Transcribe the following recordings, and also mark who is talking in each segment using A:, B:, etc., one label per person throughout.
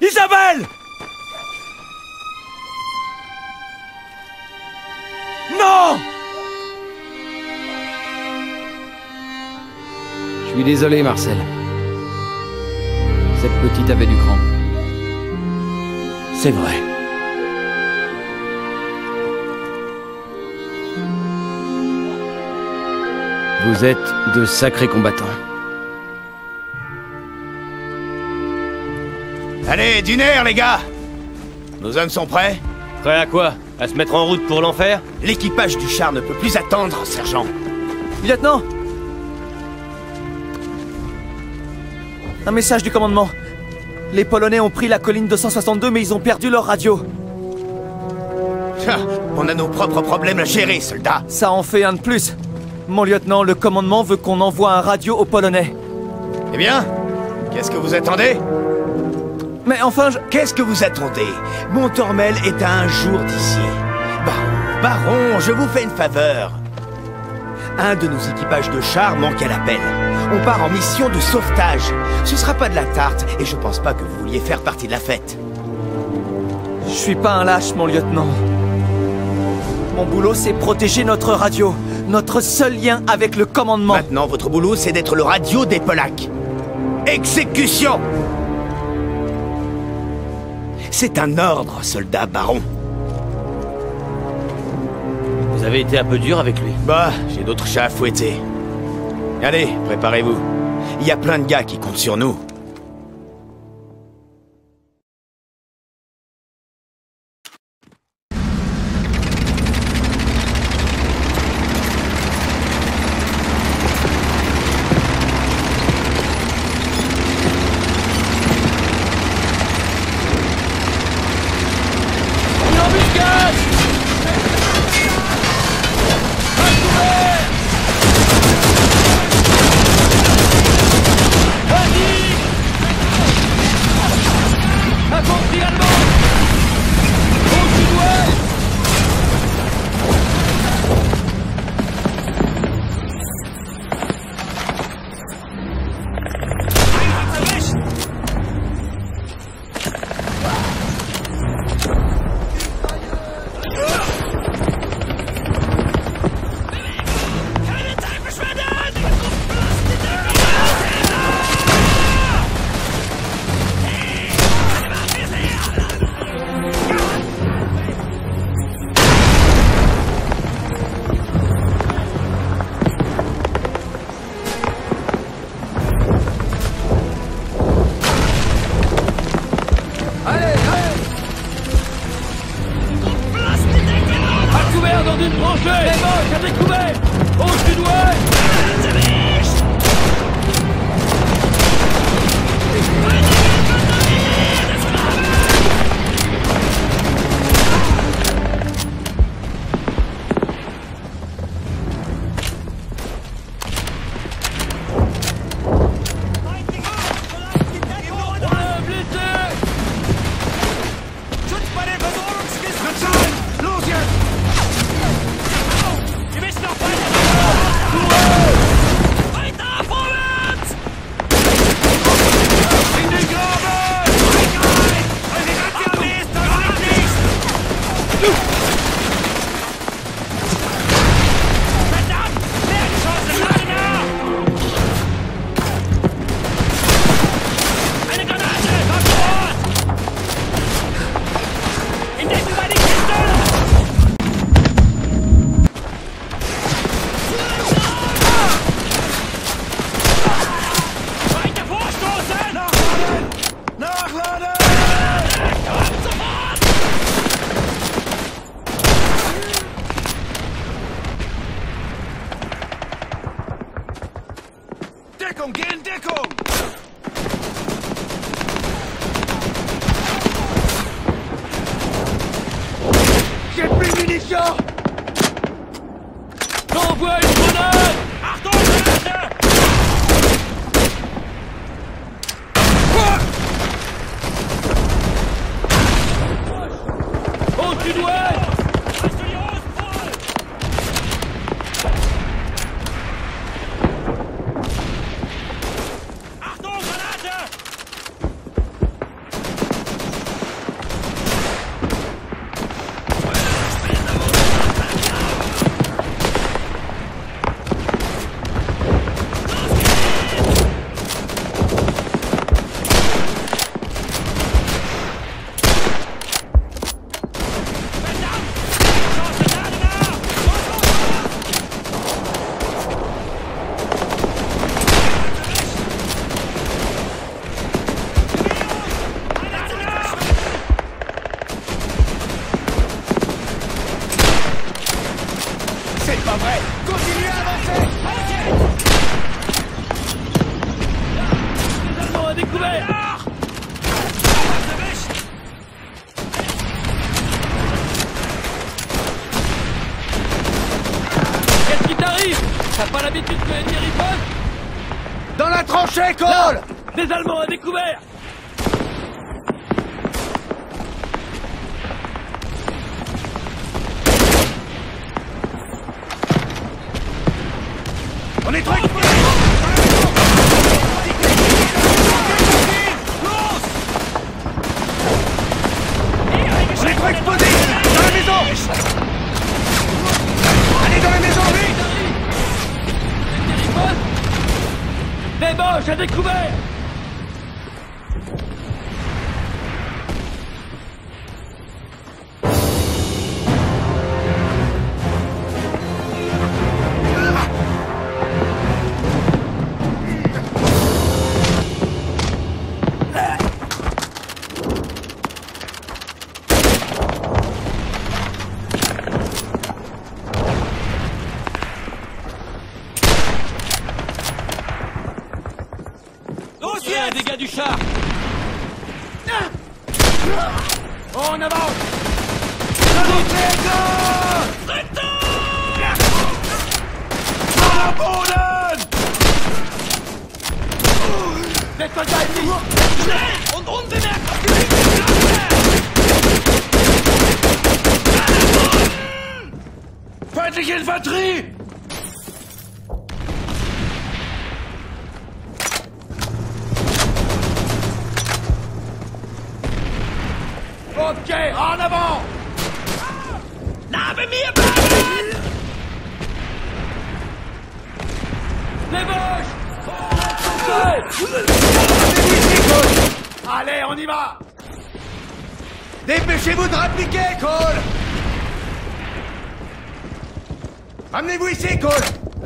A: Isabelle! Non!
B: Je suis désolé, Marcel. Cette petite avait du cran.
A: C'est vrai.
B: Vous êtes de sacrés combattants.
C: Allez, d'une air, les gars! Nos hommes sont prêts?
D: Prêt à quoi? À se mettre en route pour l'enfer?
C: L'équipage du char ne peut plus attendre, sergent.
A: Lieutenant! Un message du commandement. Les Polonais ont pris la colline 262, mais ils ont perdu leur radio.
C: On a nos propres problèmes à gérer, soldats.
A: Ça en fait un de plus. Mon lieutenant, le commandement veut qu'on envoie un radio aux Polonais.
C: Eh bien, qu'est-ce que vous attendez?
A: Mais enfin,
C: Qu'est-ce que vous attendez? Montormel est à un jour d'ici. Baron, je vous fais une faveur. Un de nos équipages de chars manque à l'appel. On part en mission de sauvetage. Ce sera pas de la tarte, et je pense pas que vous vouliez faire partie de la fête.
A: je suis pas un lâche, mon lieutenant. Mon boulot, c'est protéger notre radio. Notre seul lien avec le commandement.
C: Maintenant, votre boulot, c'est d'être le radio des Polacs. Exécution! C'est un ordre, soldat baron.
D: Vous avez été un peu dur avec lui.
C: Bah, j'ai d'autres chats à fouetter. Allez, préparez-vous. Il y a plein de gars qui comptent sur nous.
D: T'as pas l'habitude que les tirs ripostent?
C: Dans la tranchée, Cole!
D: Des Allemands à découvert!
C: On est trop exposés! On est trop exposés! Dans la maison! Allez dans la maison, vite!
D: Des Boches à découvert! Des gars du char!
C: En avant!
D: Des soldats ennemis! Und unbemerkt!
C: Feindliche Infanterie!
D: Ok, en avant! Neben mir bleiben! Les Boches! Allez, on y va!
C: Dépêchez-vous de rappliquer, Cole! Ramenez-vous ici, Cole!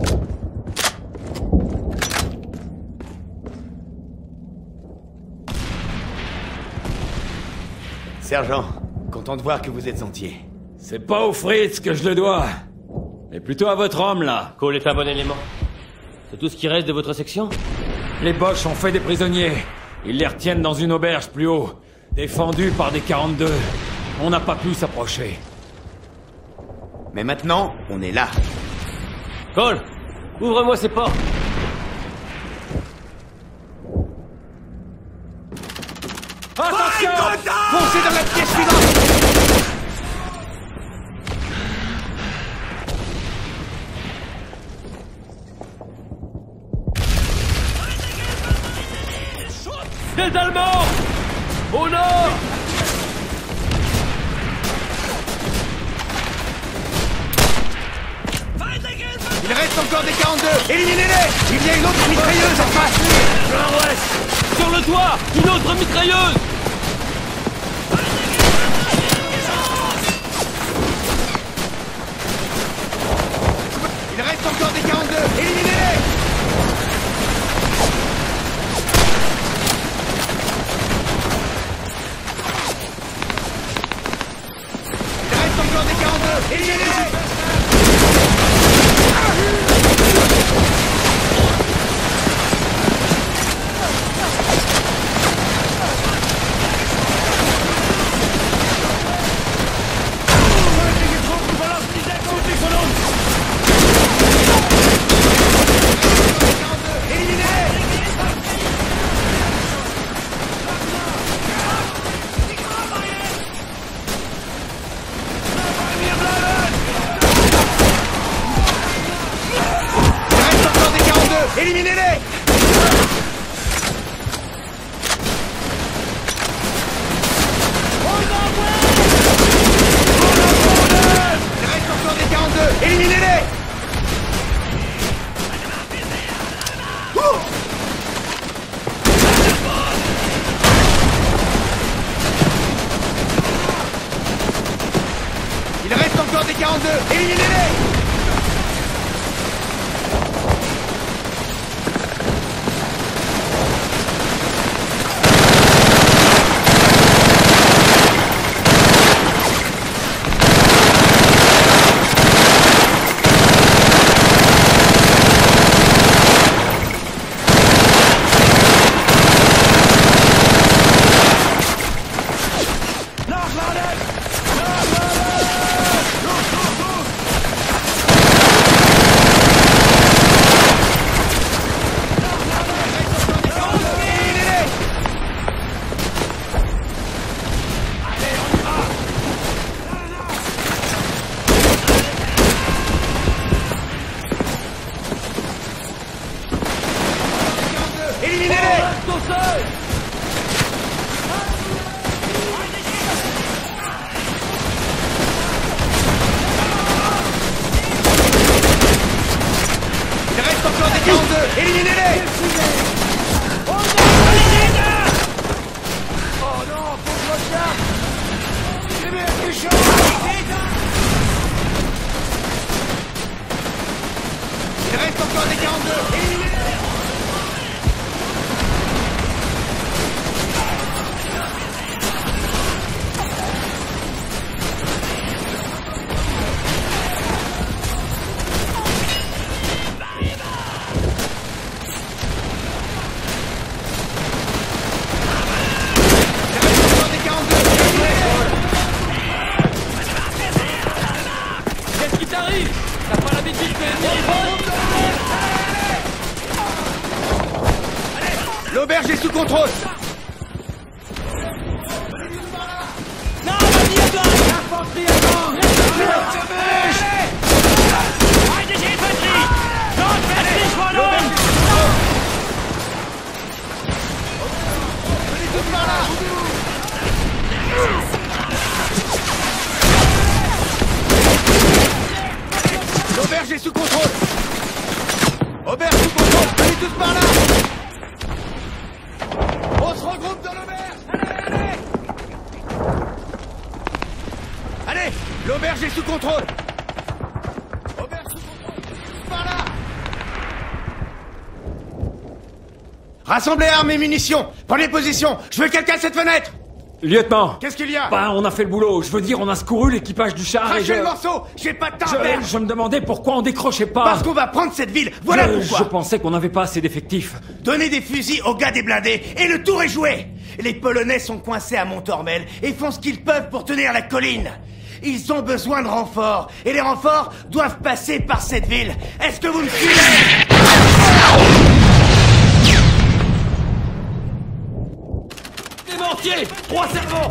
C: Sergent, content de voir que vous êtes entier.
E: C'est pas aux Fritz que je le dois, mais plutôt à votre homme, là.
D: Cole est un bon élément. C'est tout ce qui reste de votre section?
E: Les Boches ont fait des prisonniers. Ils les retiennent dans une auberge plus haut, défendus par des 42. On n'a pas pu s'approcher.
C: Mais maintenant, on est là.
D: Cole, ouvre-moi ces portes.
C: Attention! Foncez dans la pièce suivante!
D: Des Allemands! Au nord!
C: Il reste encore des 42! Éliminez-les! Il y a une autre mitrailleuse en face!
D: Nord-ouest! Sur le toit! Une autre mitrailleuse!
C: Il reste encore des 42! Éliminez-les! Il reste encore des 42! Éliminez-les! Éliminez-les! Il reste encore des 42! Éliminez-les! Il reste encore des 42! Éliminez-les! Éliminez-les! Il reste encore des 42! Éliminez-les!
D: Qu'est-ce qui t'arrive? T'as pas l'habitude de
C: L'auberge est sous contrôle!
D: Non, vas-y, à toi! L'infanterie avant!
C: L'auberge est sous contrôle! Auberge sous contrôle! Allez tous par là! On se regroupe dans l'auberge! Allez! Allez! L'auberge est sous contrôle! Auberge sous contrôle! Tous par là! Rassemblez armes et munitions! Prenez position! Je veux quelqu'un à cette fenêtre!
E: Lieutenant!
C: Qu'est-ce qu'il y a?
E: Bah, on a fait le boulot. Je veux dire, on a secouru l'équipage du char et
C: Crachez le morceau! J'ai pas de temps à perdre!
E: je me demandais pourquoi on décrochait pas.
C: Parce qu'on va prendre cette ville! Voilà pourquoi!
E: Je pensais qu'on n'avait pas assez d'effectifs.
C: Donnez des fusils aux gars des blindés et le tour est joué! Les Polonais sont coincés à Montormel et font ce qu'ils peuvent pour tenir la colline. Ils ont besoin de renforts et les renforts doivent passer par cette ville. Est-ce que vous me suivez?
D: Des mortiers! 3 servants!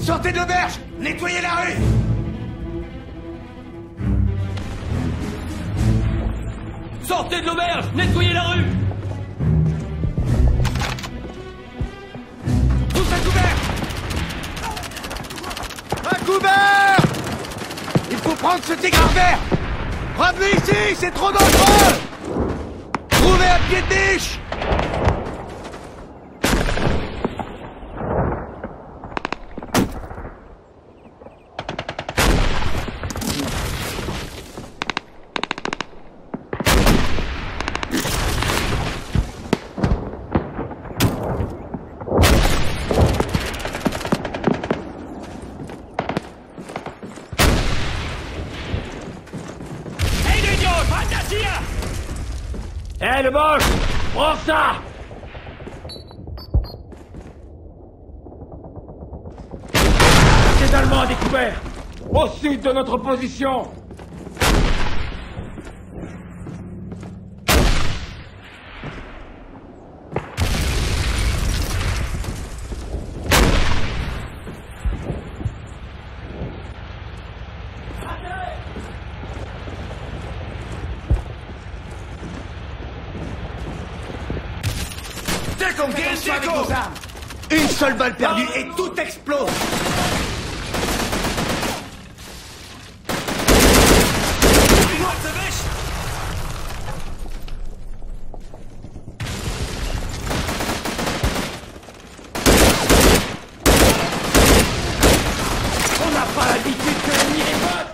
C: Sortez de l'auberge! Nettoyez la rue!
D: Sortez de l'auberge! Nettoyez la rue!
C: Tous à couvert! À couvert! Il faut prendre ce tigre vert! Revenez ici, c'est trop dangereux! Trouvez un pied de biche!
E: Hé, le boss! Prends ça! Les Allemands à découvert! Au sud de notre position! Une seule balle perdue et tout explose! On n'a pas l'habitude que l'ennemi les vote!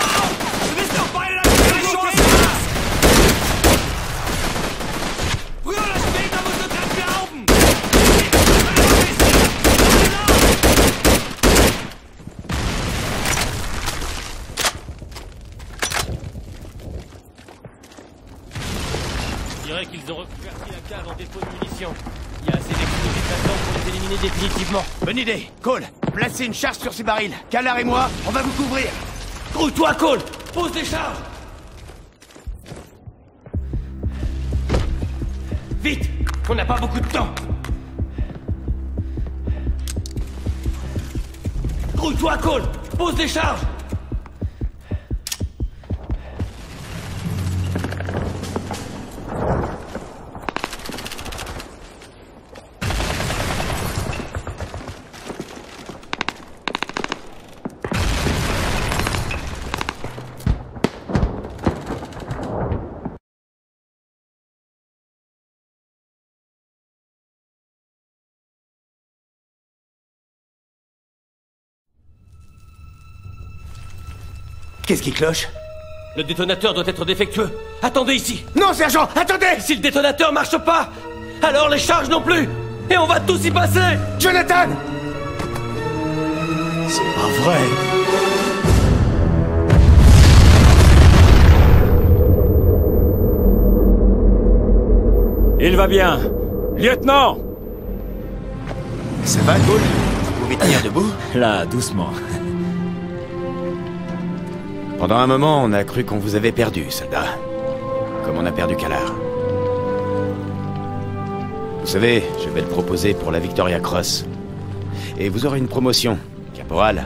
D: Je dirais qu'ils ont reconverti la cave en dépôt de munitions. Il y a assez d'explosifs là-dedans pour les éliminer définitivement.
C: Bonne idée! Cole, placez une charge sur ces barils. Callar et moi, on va vous couvrir.
D: Grouille-toi, Cole! Pose des charges! Vite! On n'a pas beaucoup de temps! Grouille-toi, Cole! Pose des charges!
C: Qu'est-ce qui cloche?
D: Le détonateur doit être défectueux. Attendez ici!
C: Non, sergent, attendez!
D: Si le détonateur marche pas, alors les charges non plus! Et on va tous y passer!
C: Jonathan! C'est pas vrai!
E: Il va bien! Lieutenant!
C: Ça va, Cole? Vous pouvez tenir debout?
E: Là, doucement.
C: Pendant un moment, on a cru qu'on vous avait perdu, soldat. Comme on a perdu Callar. Vous savez, je vais le proposer pour la Victoria Cross. Et vous aurez une promotion, caporal.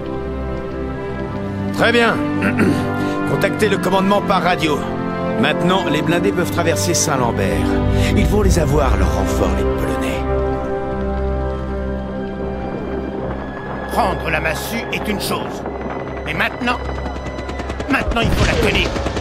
C: Très bien. Contactez le commandement par radio. Maintenant, les blindés peuvent traverser Saint-Lambert. Ils vont les avoir, leur renfort, les Polonais. Prendre la massue est une chose. Mais maintenant, il faut la tenir.